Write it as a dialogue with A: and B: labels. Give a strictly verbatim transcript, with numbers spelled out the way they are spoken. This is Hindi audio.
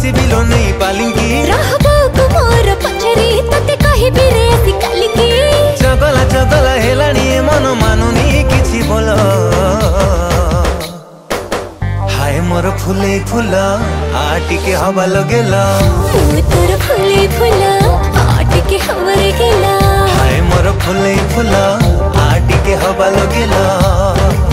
A: बसिबिलो नहीं पालिंगी
B: रहबो को मोर पछरी तते कहिबी रे आसी कालिकी
A: चगला चगला हेलानी मन मानुनी किछि बोल हाय मोर फुले फुल आ टिके हवा लगेला
B: तोर फुले फुल आ टिके हवा लगेला
A: हाय मोर फुले फुल आ टिके हवा लगेला।